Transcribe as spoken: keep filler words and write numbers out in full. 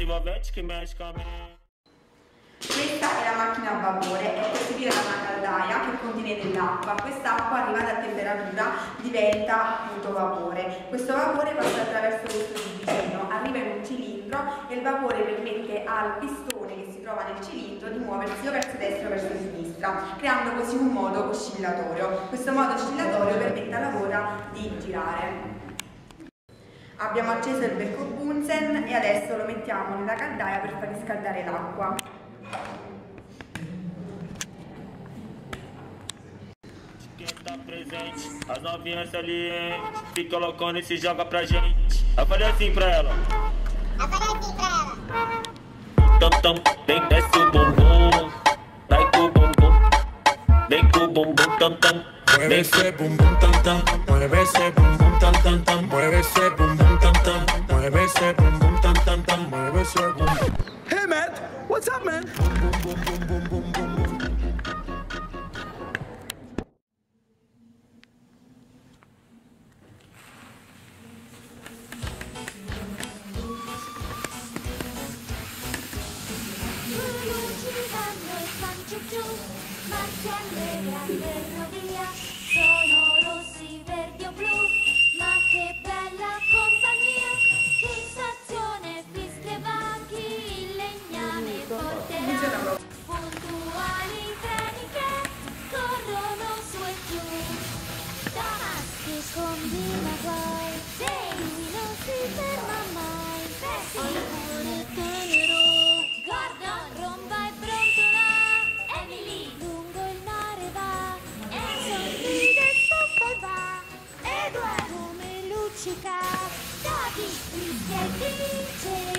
envolvente que mexe com a mente. Questa è la macchina a vapore, è costituita da una caldaia che contiene dell'acqua. Quest'acqua, arrivata a temperatura, diventa appunto vapore. Questo vapore passa attraverso questo tubicino, arriva in un cilindro e il vapore permette al pistone che si trova nel cilindro di muoversi o verso destra o verso sinistra, creando così un modo oscillatorio. Questo modo oscillatorio permette alla ruota di girare. Abbiamo acceso il becco Bunsen e adesso lo mettiamo nella caldaia per far riscaldare l'acqua. Quem tá presente, as novinhas ali, hein? Fica loucona e se joga pra gente. Eu falei assim pra ela. Eu falei assim pra ela. Tam tam, vem desce o bumbum. Vai com o bumbum. Vem com o bumbum tam tam. Mueve ese bum bum tam tam, mueve ese bum bum tam tam tam, mueve ese bum bum tam tam, mueve ese bum bum tam tam tam, mueve ese bum. Hey man, what's up man? Bum bum bum bum bum bum bum. Sono rossi, verdi o blu, ma che bella compagnia, sensazione, fischi e banchi, il legname porterà, puntuali treni che corrono su e giù, Damaschi combina guai, se lui non si ferma mai, oppure tenero, Gordon romba e brontola, Emily lungo il mare va, sorride, stoppa e va, Edward come luccica, Dodi, fischia e dice.